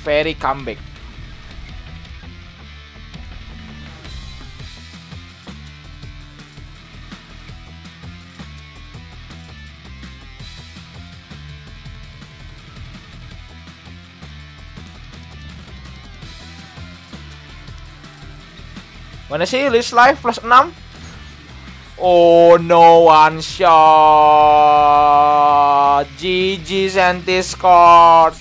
Fairy comeback. Mana sih list life plus 6? Oh no, one shot. GG Santi scores.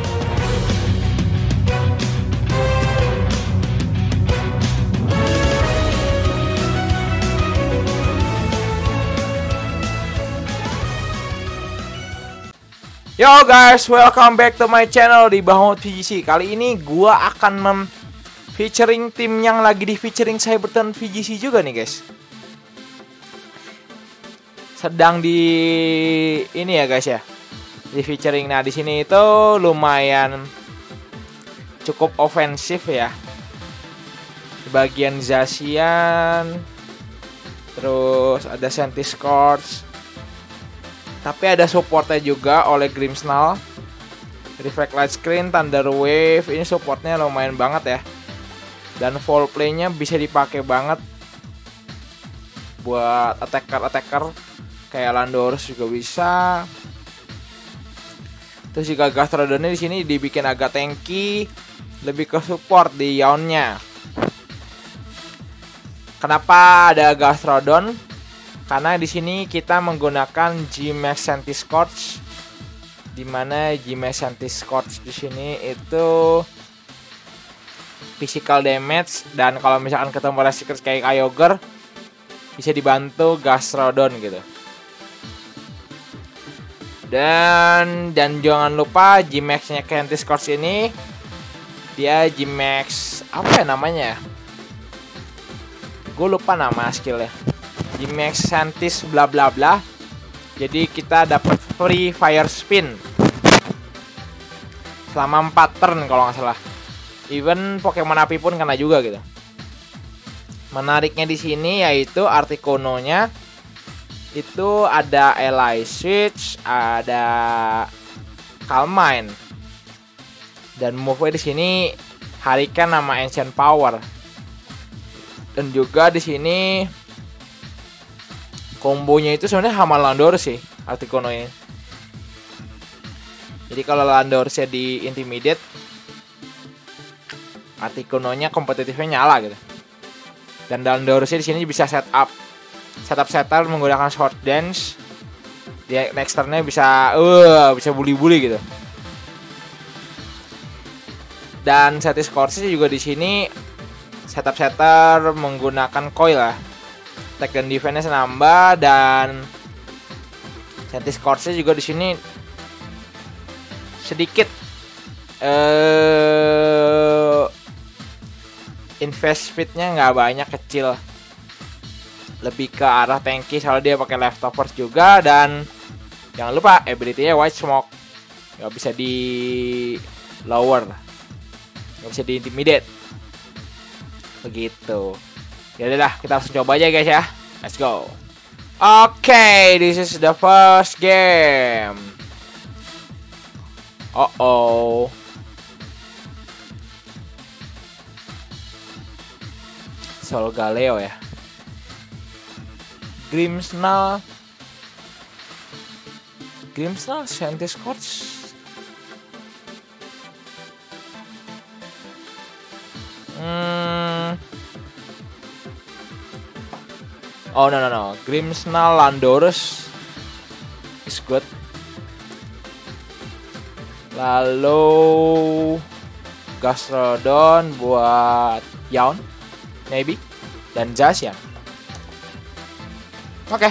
Yo guys, welcome back to my channel di Bahamut VGC. Kali ini gua akan featuring tim yang lagi di featuring Cybertron VGC juga nih guys. Sedang di ini ya guys ya, di featuring. Nah di sini itu lumayan cukup ofensif ya. Bagian Zacian, terus ada Santi Scorch, tapi ada supportnya juga oleh Grimmsnarl, Reflect Light Screen, Thunder Wave. Ini supportnya lumayan banget ya. Dan full play-nya bisa dipakai banget buat attacker kayak Landorus juga bisa. Terus juga Gastrodonnya di sini dibikin agak tanky, lebih ke support di Yawnnya. Kenapa ada Gastrodon? Karena di sini kita menggunakan G-Max Santi Scorch, di mana G-Max Santi Scorch di sini itu physical damage, dan kalau misalkan ketemu Resistance kayak Kyogre bisa dibantu Gastrodon gitu. Dan jangan lupa G-Max-nya Santi Scorch ini dia G-Max apa ya namanya? Gue lupa nama skillnya. G-Max Santis bla bla bla. Jadi kita dapat free fire spin selama 4 turn kalau nggak salah. Even Pokemon api pun kena juga gitu. Menariknya di sini yaitu Articuno-nya itu ada Ally Switch, ada Calm Mind, dan move-nya di sini Hurricane sama Ancient Power. Dan juga di sini kombonya itu sebenarnya sama Landorus sih, Articuno-nya. Jadi kalau Landorusnya di intimidate, Articuno-nya kompetitifnya nyala gitu. Dan Landorusnya di sini bisa setup menggunakan Sword Dance. Dia next turn-nya bisa bully-bully gitu. Dan Santi Scorch juga di sini setup menggunakan coil lah. Attack dan defense nambah, dan Santi Scorch juga di sini sedikit invest speednya nggak banyak, kecil, lebih ke arah tanky soalnya dia pakai leftovers juga. Dan jangan lupa ability-nya White Smoke, nggak bisa di lower, nggak bisa di intimidate begitu. Ya udah, kita langsung coba aja guys ya. Let's go. Okay, this is the first game. Solgaleo ya. Grimmsnarl Santi Scorch. Oh no. Grimmsnarl Landorus is good. Lalu Gastrodon buat Yawn maybe, dan Zacian. Oke.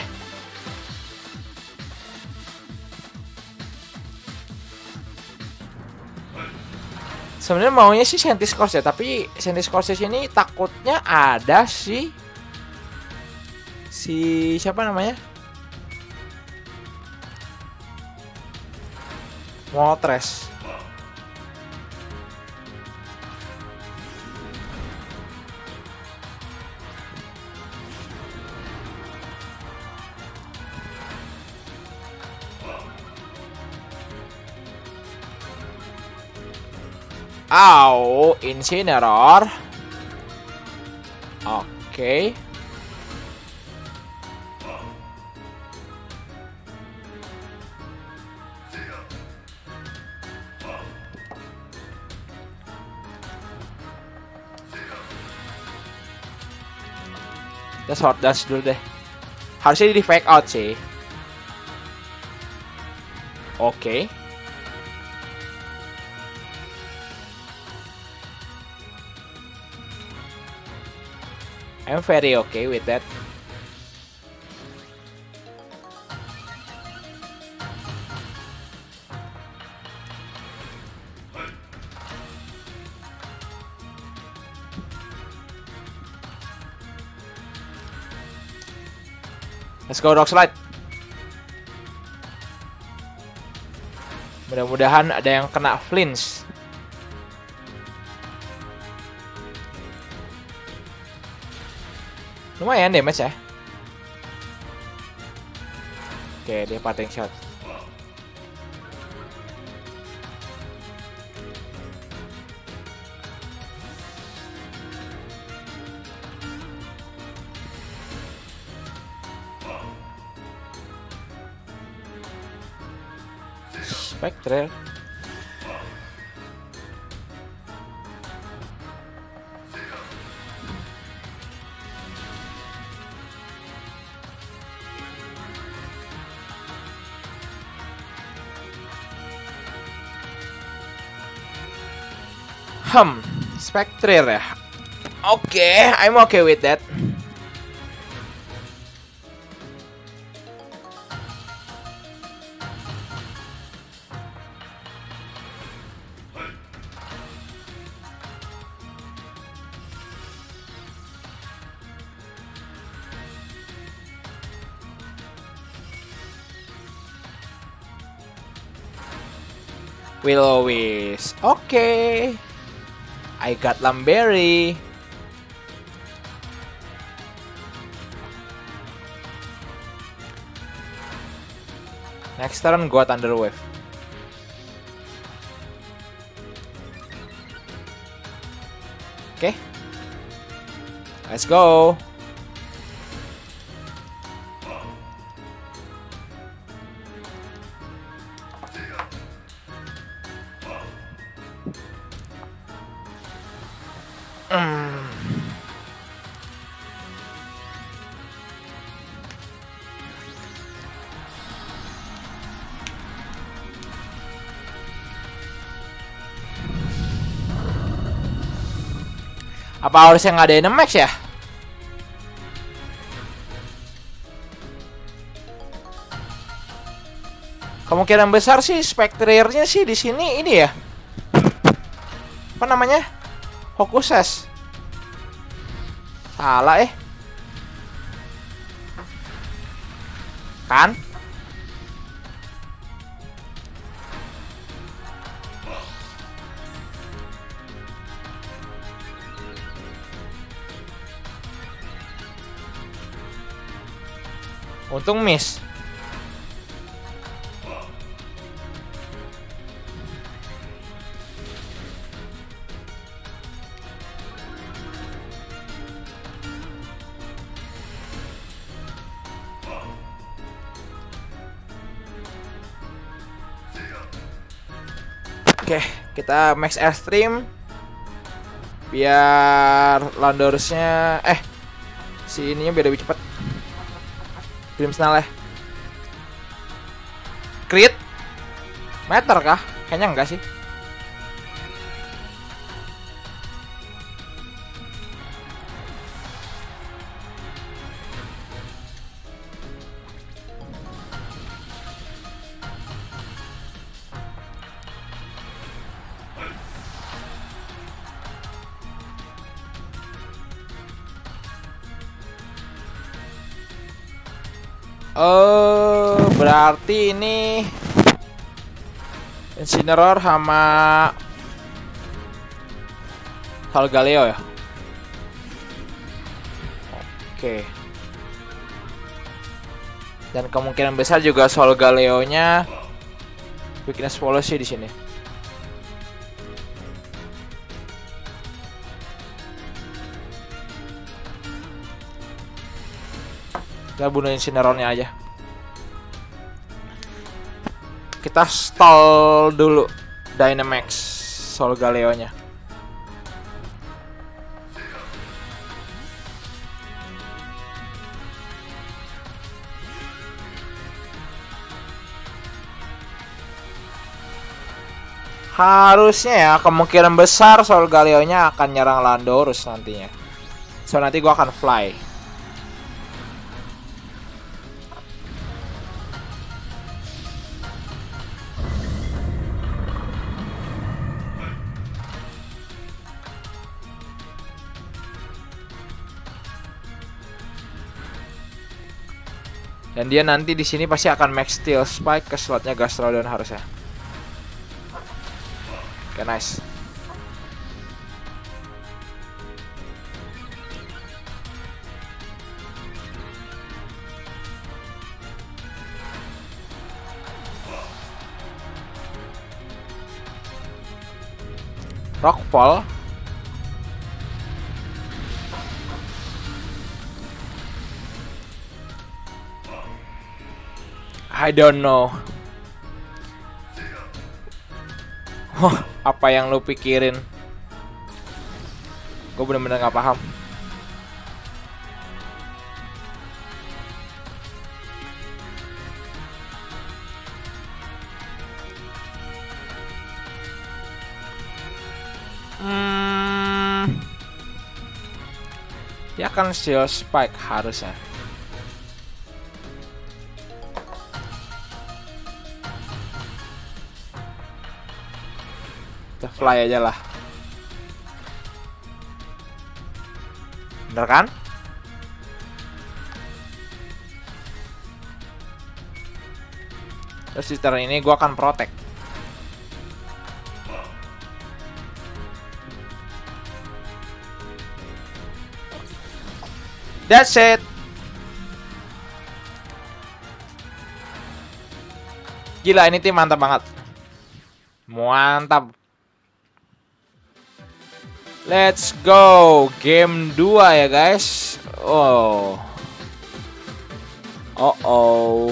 Sebenarnya maunya sih Santi Scorch ya, tapi Santi Scorch ini takutnya ada si siapa namanya? Moltres. Au, Incineroar. Oke. Kita short dash dulu deh. Harusnya di fake out sih. Oke. I'm very okay with that. Let's go Rock Slide. Mudah-mudahan ada yang kena flinch. Lumayan damage ya. Oke, dia parting shot. Spectre. Spectre ya. Oke, I'm okay with that. Will-O-Wisp. Oke. I got Lamberry. Next turn gua Thunder Wave. Oke. Let's go. Apa harusnya ngadain max ya? Kemungkinan besar sih Spectre-nya sih di sini ini ya. Apa namanya? Hokusses. Salah kan? Untung miss. Oke, kita max airstream biar Landorusnya si ininya biar lebih cepat. Grimmsnarl ya. Crit meter kah? Kayaknya enggak sih. Berarti ini Incineroar sama Solgaleo ya. Oke. Dan kemungkinan besar juga Solgaleo-nya weakness policy di sini. Kita bunuh Incineroar-nya aja. Kita stall dulu Dynamax Solgaleo-nya. Harusnya ya, kemungkinan besar Solgaleo-nya akan nyerang Landorus nantinya. So nanti gua akan fly. Dan dia nanti di sini pasti akan max steel spike ke slotnya Gastrodon harusnya. Oke, nice. Rockfall. I don't know. Apa yang lu pikirin? Gue bener-bener gak paham. Dia akan shield spike harusnya. Kita fly aja lah. Bener kan? Terus di turn ini gue akan protect. That's it. Gila, ini tim mantap banget. Mantap. Let's go. Game 2 ya guys. Oh. Oh.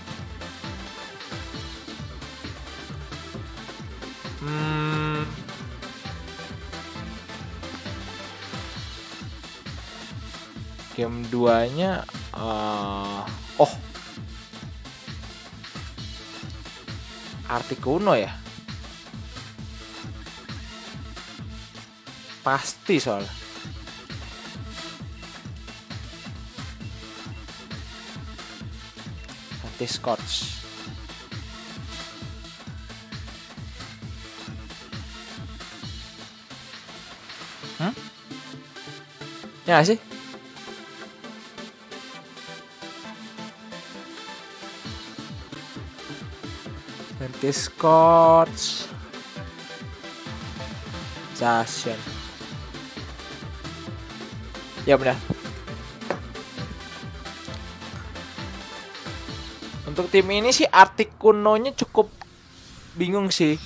Game 2-nya oh. Articuno ya? Pasti soalnya. Nanti Scotch. Ya sih? Nanti Scotch. Zacian. Ya benar. Untuk tim ini sih Articuno-nya cukup bingung sih.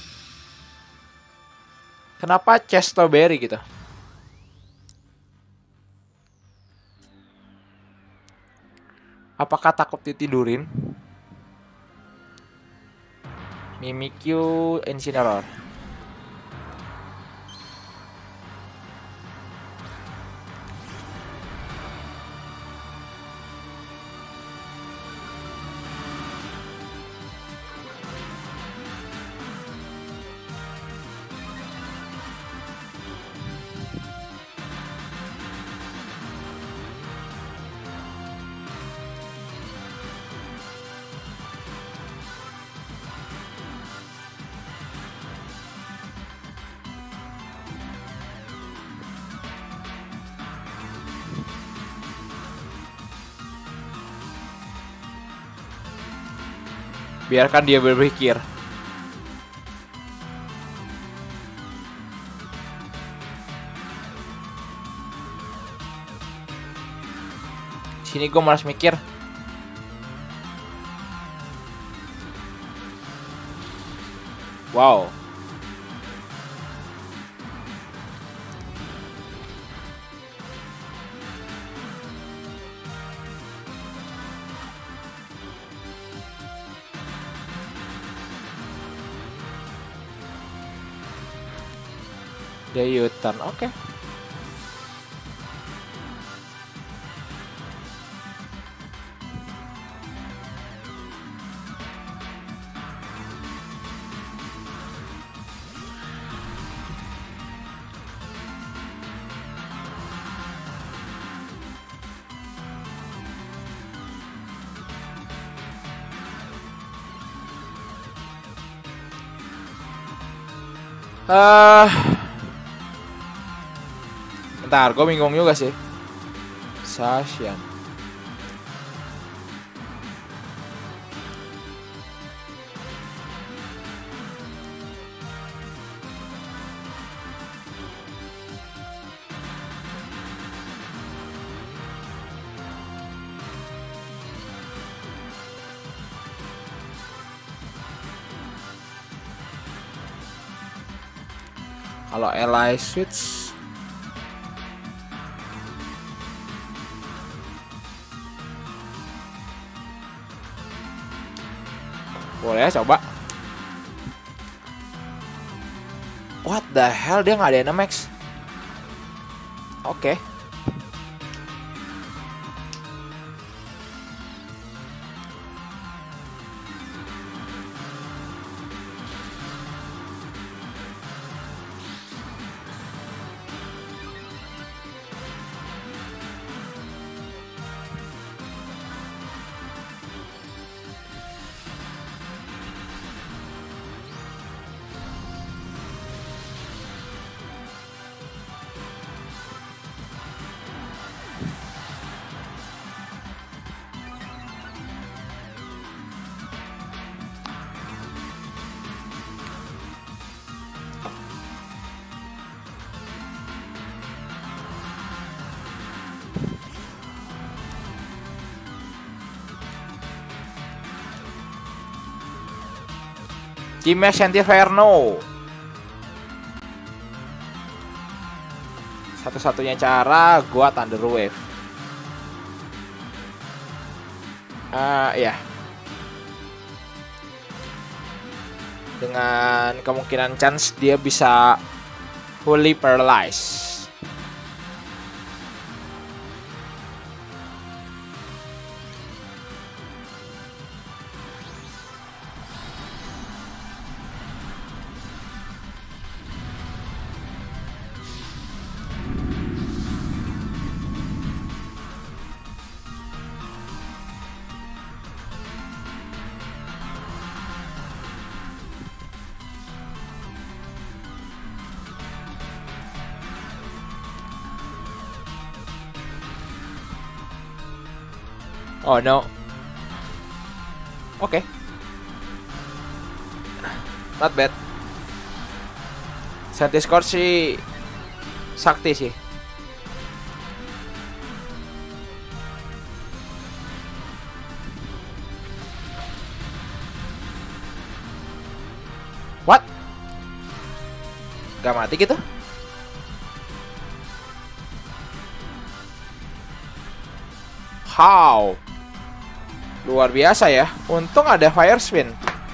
Kenapa Chestoberry gitu? Apakah takut ditidurin? Mimikyu Incineroar. Biarkan dia berpikir. Sini gue malas mikir. Wow. Dia U-turn, oke. Bentar, gue bingung juga sih. Sashian. Kalau Ally switch, boleh coba. What the hell, dia nggak ada Dynamax. Oke. G-Max Anti-Inferno. Satu-satunya cara gua Thunder Wave. Ya. Dengan kemungkinan chance dia bisa fully paralyzed. Oh no. Oke. Not bad. Score sih sakti sih. What? Gak mati gitu? How? Luar biasa ya. Untung ada Fire Spin.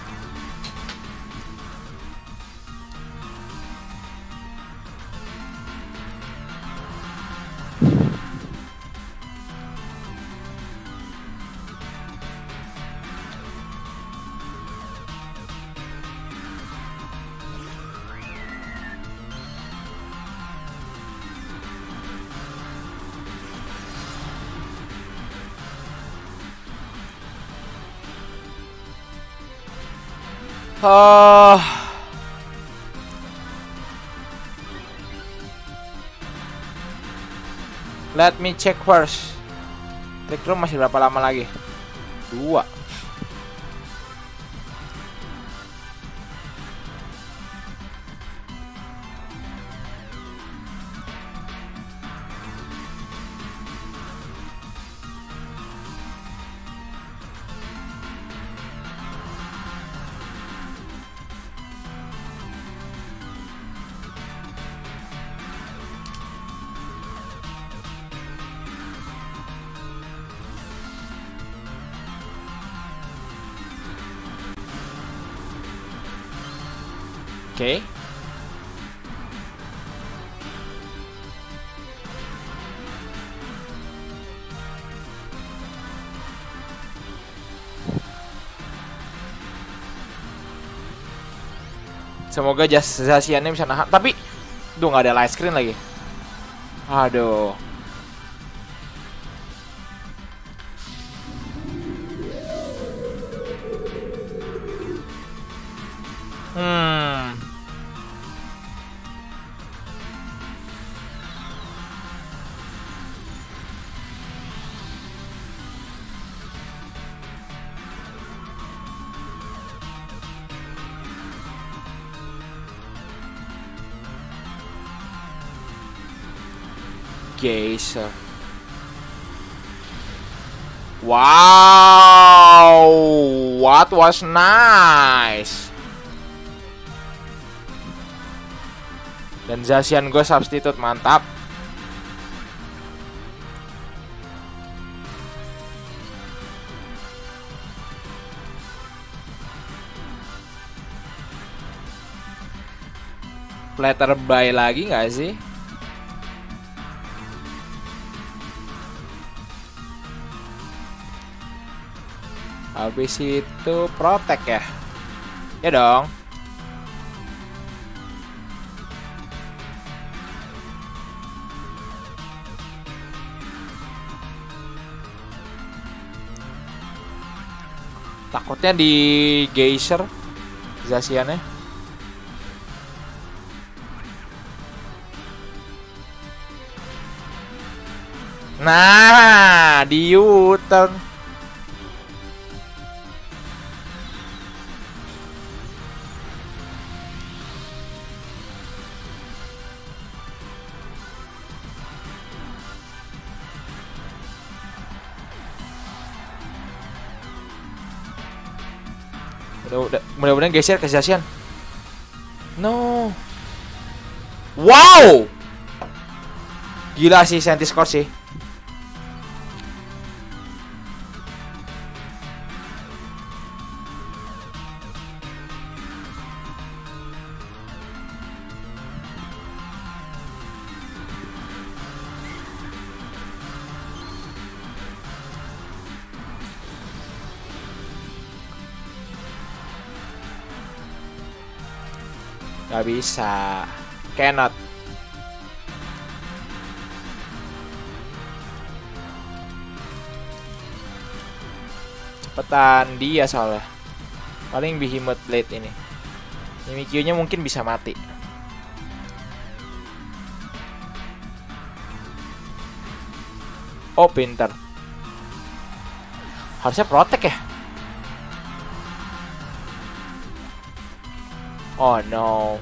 Let me check first. Trick Room masih berapa lama lagi? 2. Oke. Semoga Zaciannya bisa nahan. Tapi, duh nggak ada light screen lagi. Aduh. Geyser. Wow, what was nice. Dan Zacian gue substitute, mantap. Letter buy lagi nggak sih? Habis itu protect ya? Ya dong. Takutnya di Geyser Zaciannya. Nah, di U-turn. Mudah-mudahan geser ke Zacian. No. Wow. Gila sih Sentiscore sih. Gak bisa. Cannot. Cepetan dia soalnya. Paling Behemoth Blade ini. Mimikyu-nya mungkin bisa mati. Oh, pinter. Harusnya protect ya? Oh no.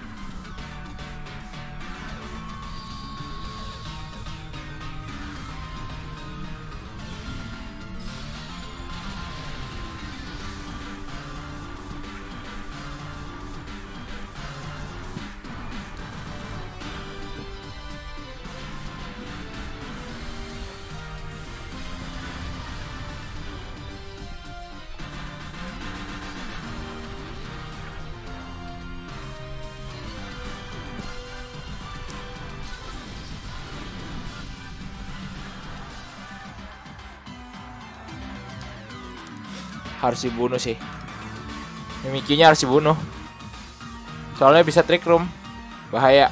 Harus dibunuh sih. Mimikyu-nya harus dibunuh. Soalnya bisa trick room. Bahaya.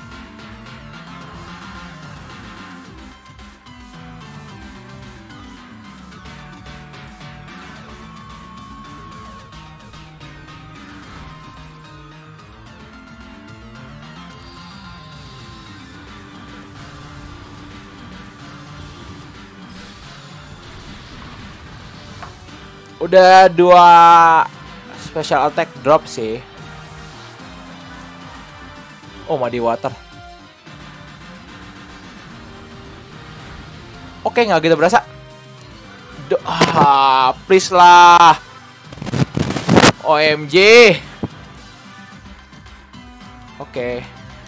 Udah 2 special attack drop sih. Oh, Muddy Water. Oke, nggak gitu berasa. Please lah. OMG. Oke.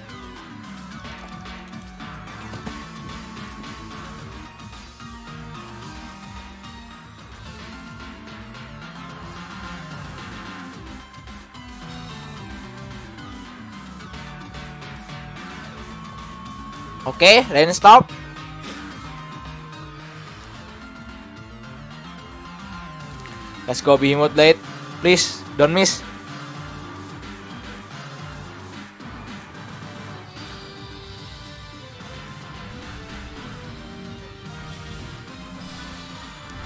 Oke, rain stop. Let's go Behemoth Blade. Please, don't miss.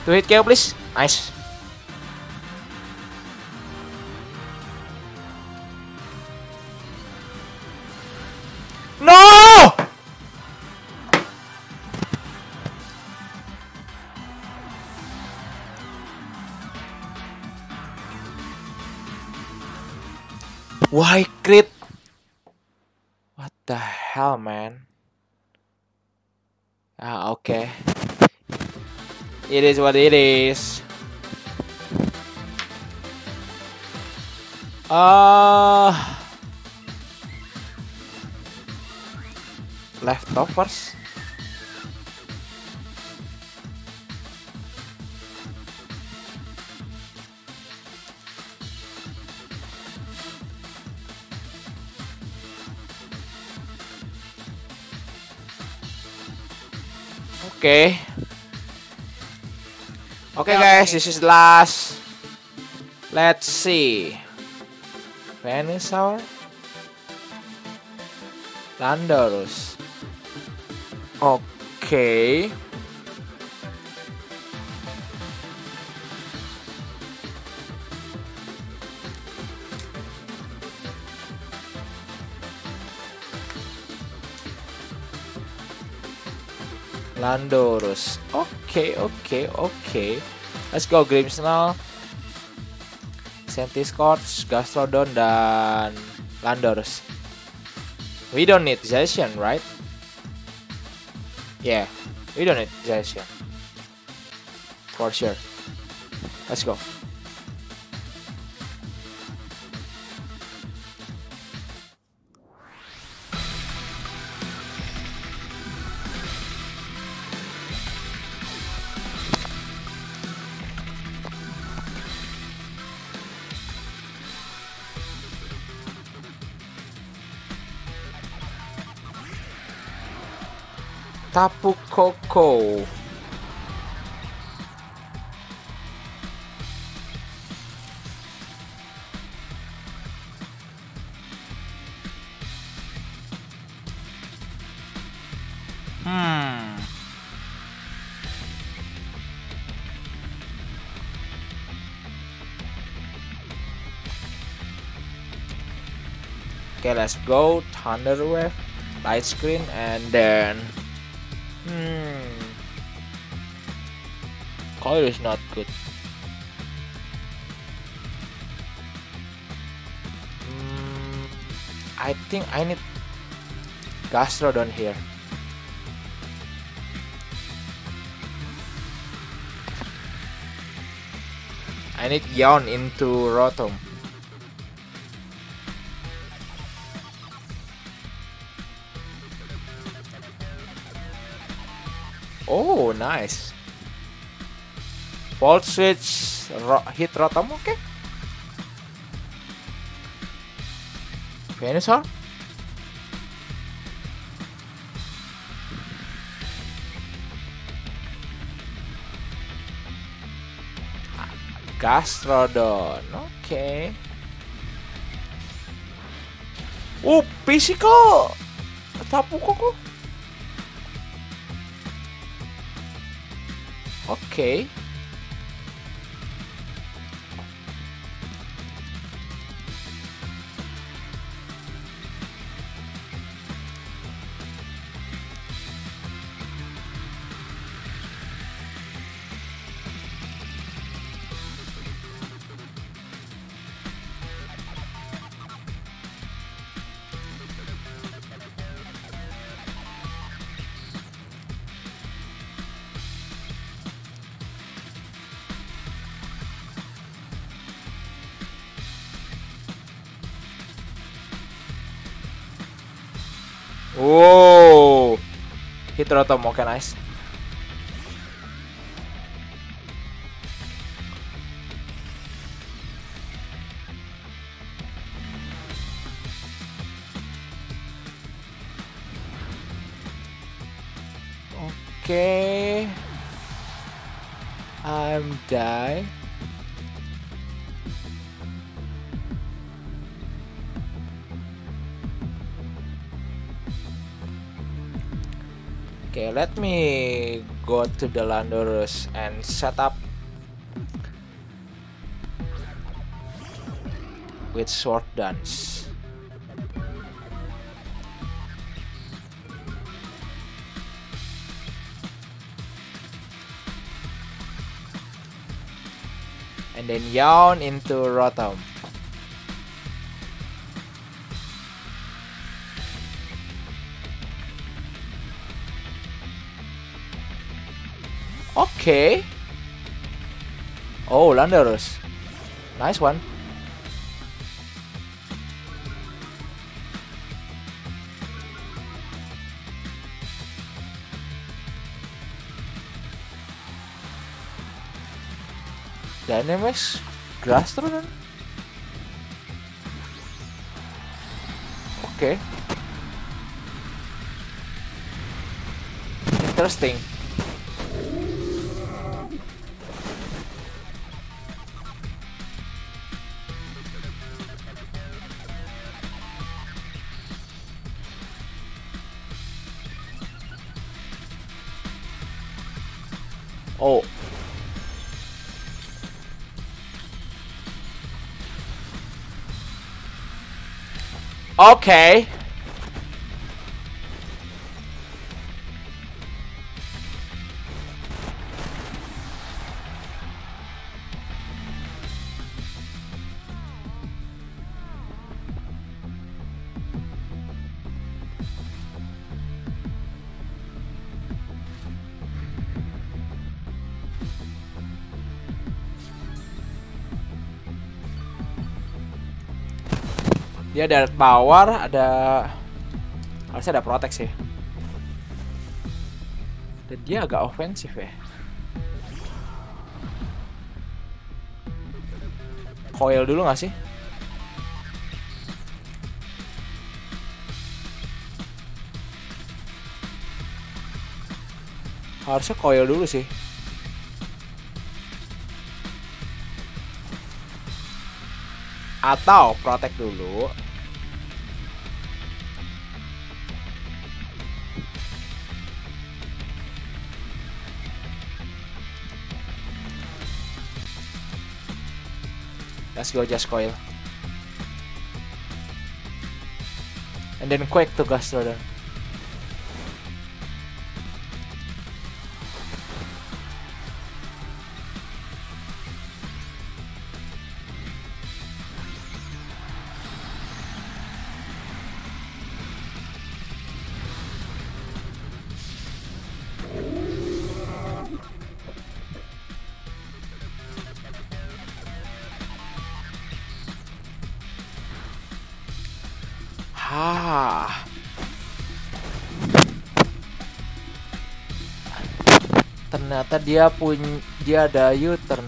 To hit KO please. Nice. No! Why crit? What the hell, man? Ah, okay. It is what it is. Leftovers. Okay. Okay guys, this is last. Let's see. Venusaur, Landorus. Okay. Landorus. Okay. Let's go Grimmsnarl, Centiskorch, Gastrodon, dan Landorus. We don't need Zacian, right? Yeah, we don't need Zacian. For sure. Let's go. Tapu Koko. Okay, let's go. Thunder Wave, Light Screen, and then color is not good. I think I need Gastrodon here. I need Yawn into Rotom. Oh, nice. Volt Switch, hit Rotom, okay. Venusaur. Gastrodon, okay. Physical Tapu Koko. Okay. Oh, hit Rotom, okay, nice. Okay, I'm die. Okay, let me go to the Landorus and set up with sword dance. And then yawn into Rotom. Okay. Oh, Landorus. Nice one. Dynamax Grass turun. Oke. Interesting. Oh. Okay. Dia ada power, harusnya ada protect sih. Dan dia agak ofensif ya. Coil dulu nggak sih? Harusnya coil dulu sih. Atau protect dulu. Let's go just coil. And then Quake to Gastrodon. Ternyata dia ada U-turn.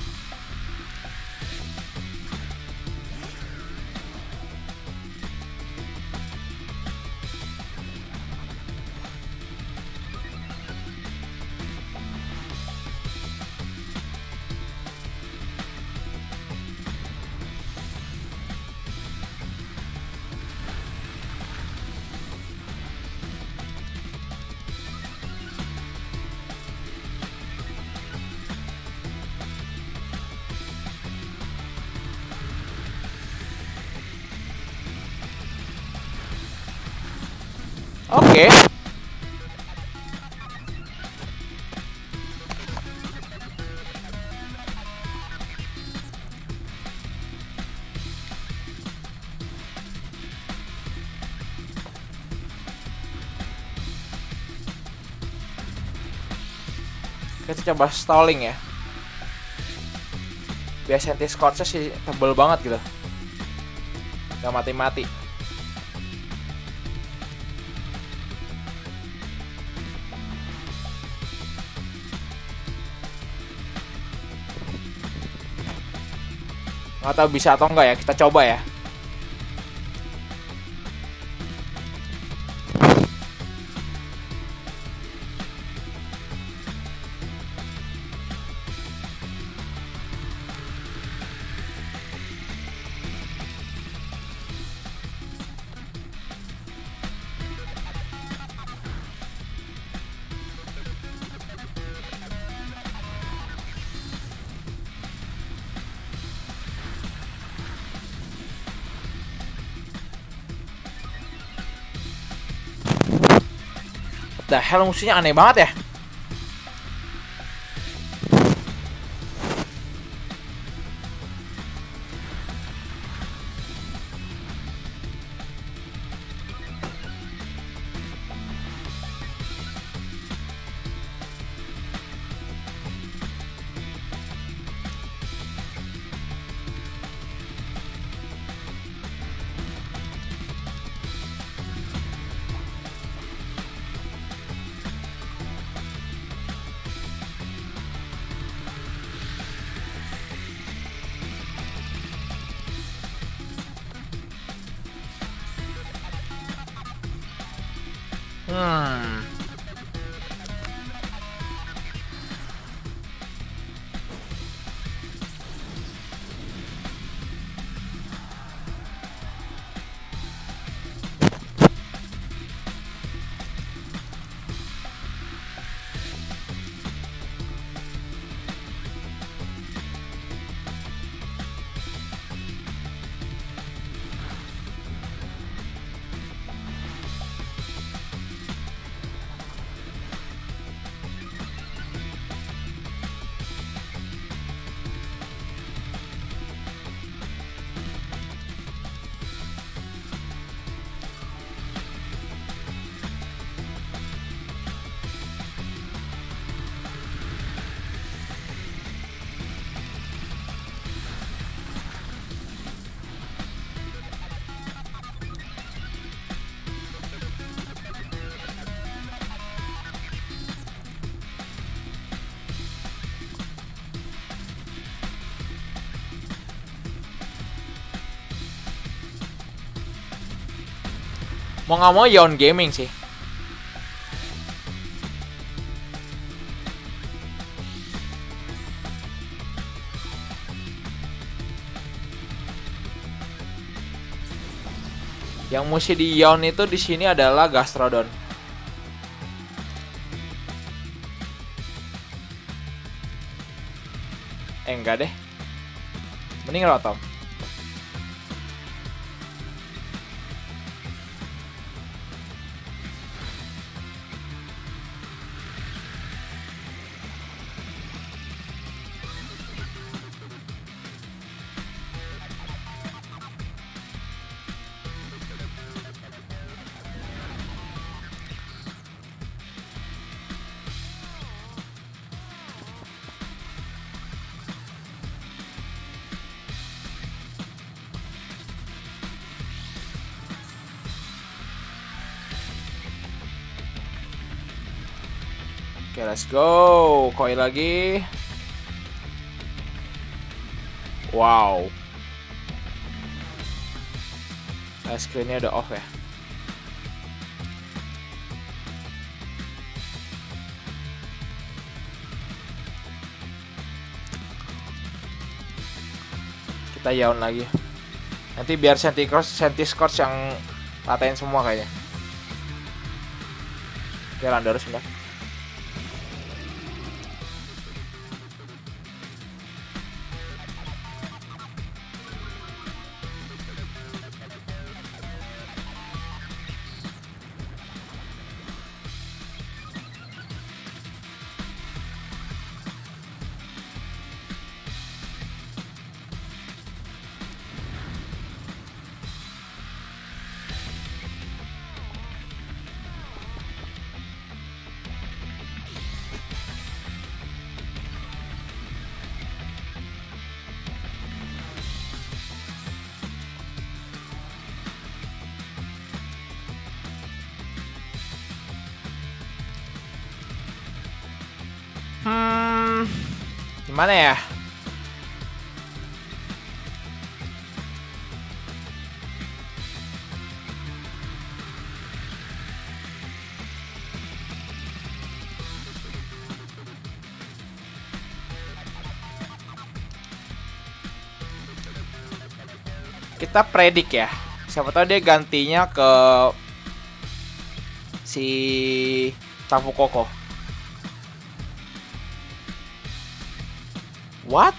Oke. Kita coba stalling ya. Biasa anti-scorch sih tebel banget gitu. Gak mati-mati. Nggak tahu bisa atau enggak ya, kita coba ya. the hell, musuhnya aneh banget ya. Mau nggak mau Yawn Gaming sih. Yang mesti di Yawn itu di sini adalah Gastrodon. Enggak deh. Mending Rotom. Oke, let's go. Koi lagi. Wow. Screen-nya udah off ya. Kita Yawn lagi. Nanti biar Centiskorch yang ratain semua kayaknya. Oke, Landorus udah. Gimana ya? Kita predik ya. Siapa tahu dia gantinya ke si Tapu Koko. What?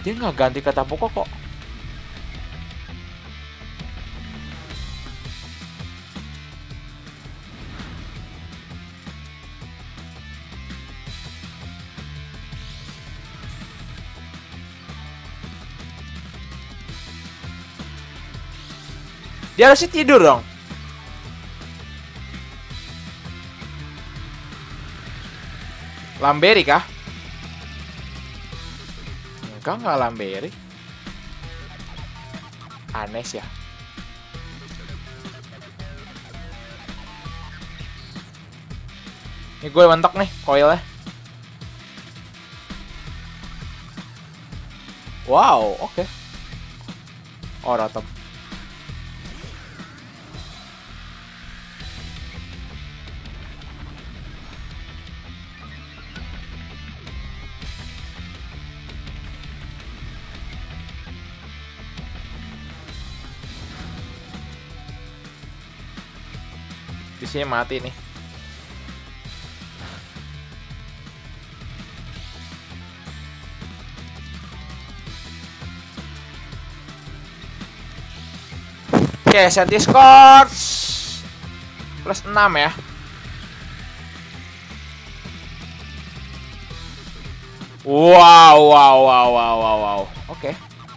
Dia nggak ganti kata pokok kok. Dia harusnya tidur dong. Lamberi kah? Enggak Lamberi. Aneh ya. Ini gue mentok nih koilnya. Wow, oke. Oh, Rotom. Di sini mati nih. Oke, set Discord plus 6 ya. Wow. Oke.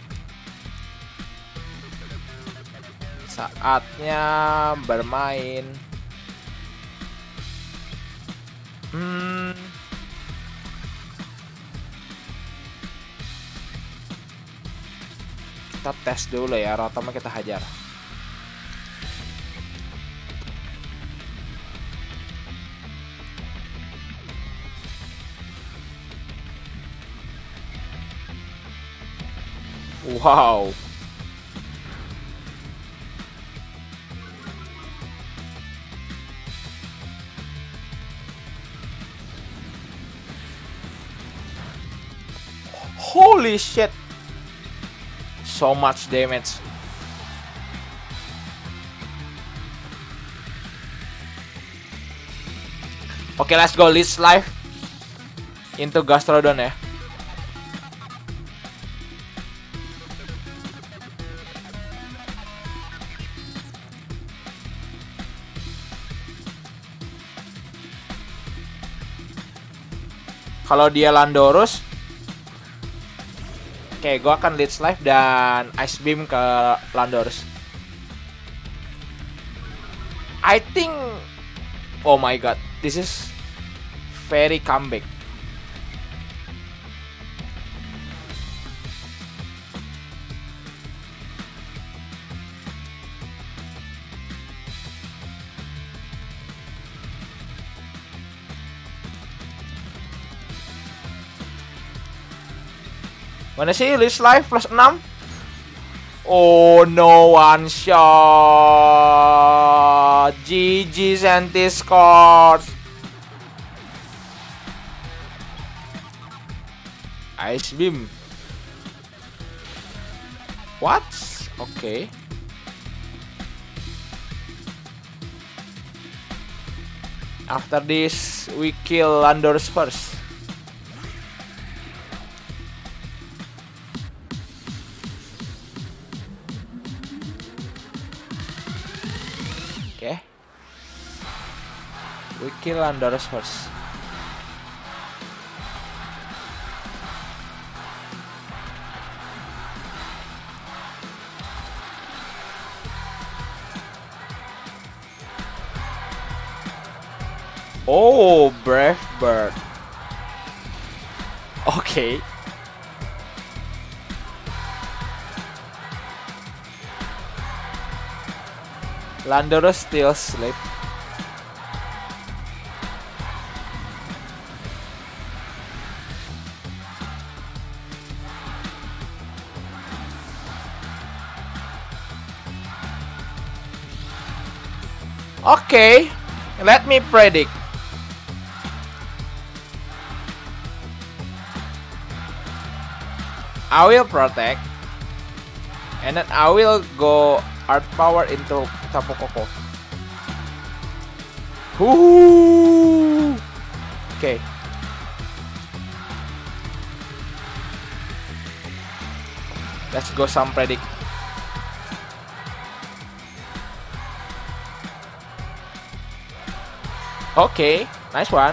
Saatnya bermain. Kita tes dulu ya, Rotomnya kita hajar. Wow. Holy shit. So much damage. Oke, let's go leads live into Gastrodon ya. Kalau dia Landorus, oke, gue akan lead live dan Ice Beam ke Landorus. I think, oh my god, this is very comeback. Mana sih list live plus 6? Oh no, one shot. GG Santiscorp. Ice Beam. What? Okay. After this, we kill Landorus first. Okay. We kill Landorus first. Oh, Brave Bird. Okay. Landorus still sleep. Okay, let me predict. I will protect, and then I will go Art Power into Tapu Koko. Okay. Let's go some predict. Okay, nice one.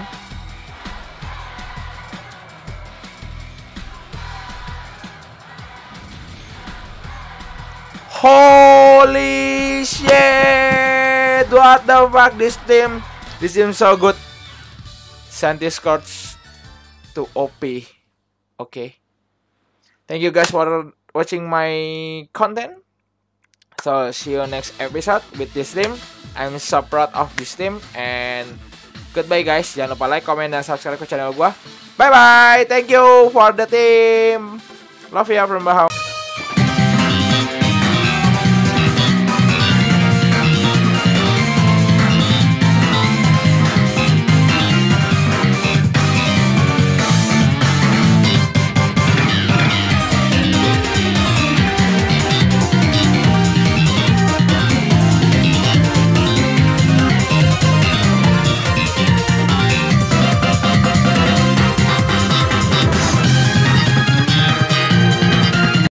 Holy shit! What the fuck? This team so good. Santi Scorch to OP. Okay. Thank you guys for watching my content. So see you next episode with this team. I'm so proud of this team and goodbye guys. Jangan lupa like, comment, dan subscribe ke channel gua. Bye bye. Thank you for the team. Love you from Baham.